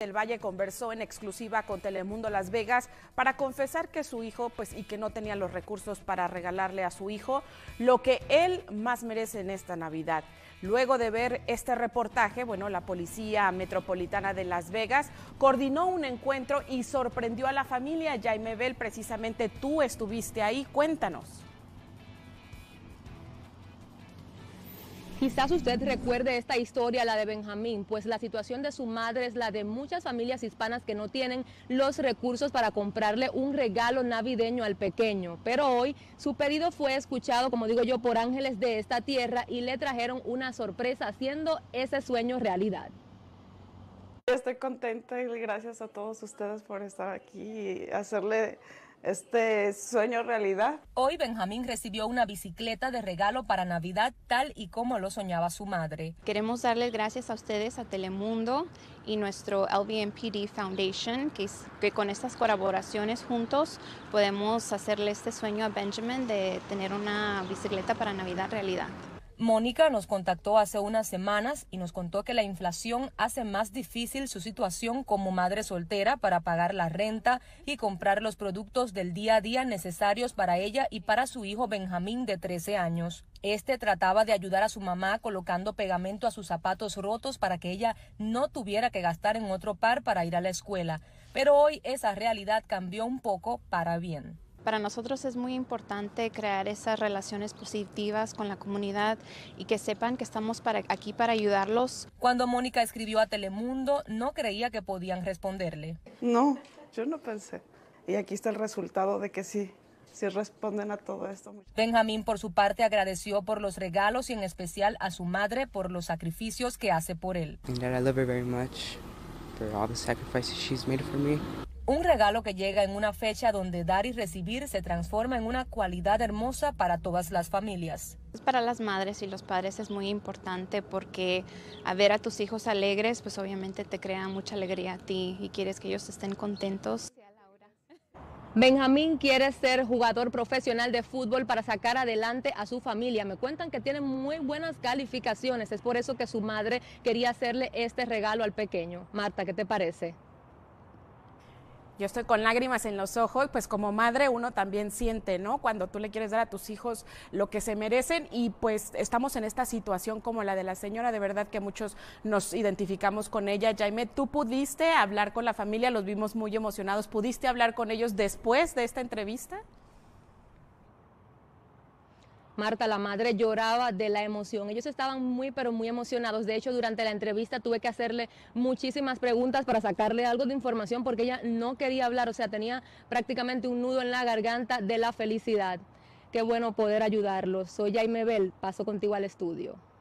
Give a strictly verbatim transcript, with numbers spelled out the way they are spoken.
del Valle conversó en exclusiva con Telemundo Las Vegas para confesar que su hijo, pues, y que no tenía los recursos para regalarle a su hijo lo que él más merece en esta Navidad. Luego de ver este reportaje, bueno, la Policía Metropolitana de Las Vegas coordinó un encuentro y sorprendió a la familia. Jaime Bell, precisamente tú estuviste ahí, cuéntanos. Quizás usted recuerde esta historia, la de Benjamín, pues la situación de su madre es la de muchas familias hispanas que no tienen los recursos para comprarle un regalo navideño al pequeño. Pero hoy su pedido fue escuchado, como digo yo, por ángeles de esta tierra y le trajeron una sorpresa, haciendo ese sueño realidad. Estoy contenta y gracias a todos ustedes por estar aquí y hacerle este sueño realidad. Hoy Benjamín recibió una bicicleta de regalo para Navidad, tal y como lo soñaba su madre. Queremos darles gracias a ustedes, a Telemundo y nuestro L V M P D Foundation, que, que con estas colaboraciones juntos podemos hacerle este sueño a Benjamin de tener una bicicleta para Navidad realidad. Mónica nos contactó hace unas semanas y nos contó que la inflación hace más difícil su situación como madre soltera para pagar la renta y comprar los productos del día a día necesarios para ella y para su hijo Benjamín de trece años. Este trataba de ayudar a su mamá colocando pegamento a sus zapatos rotos para que ella no tuviera que gastar en otro par para ir a la escuela. Pero hoy esa realidad cambió un poco para bien. Para nosotros es muy importante crear esas relaciones positivas con la comunidad y que sepan que estamos para, aquí para ayudarlos. Cuando Mónica escribió a Telemundo, no creía que podían responderle. No, yo no pensé. Y aquí está el resultado de que sí, sí responden a todo esto. Benjamín, por su parte, agradeció por los regalos y en especial a su madre por los sacrificios que hace por él. I love her very much for all the sacrifices she's made for me. Un regalo que llega en una fecha donde dar y recibir se transforma en una cualidad hermosa para todas las familias. Para las madres y los padres es muy importante porque a ver a tus hijos alegres, pues obviamente te crea mucha alegría a ti y quieres que ellos estén contentos. Benjamín quiere ser jugador profesional de fútbol para sacar adelante a su familia. Me cuentan que tiene muy buenas calificaciones, es por eso que su madre quería hacerle este regalo al pequeño. Marta, ¿qué te parece? Yo estoy con lágrimas en los ojos, pues como madre uno también siente, ¿no? Cuando tú le quieres dar a tus hijos lo que se merecen y pues estamos en esta situación como la de la señora, de verdad que muchos nos identificamos con ella. Jaime, ¿tú pudiste hablar con la familia? Los vimos muy emocionados. ¿Pudiste hablar con ellos después de esta entrevista? Marta, la madre lloraba de la emoción. Ellos estaban muy, pero muy emocionados. De hecho, durante la entrevista tuve que hacerle muchísimas preguntas para sacarle algo de información porque ella no quería hablar. O sea, tenía prácticamente un nudo en la garganta de la felicidad. Qué bueno poder ayudarlos. Soy Jaime Bell. Paso contigo al estudio.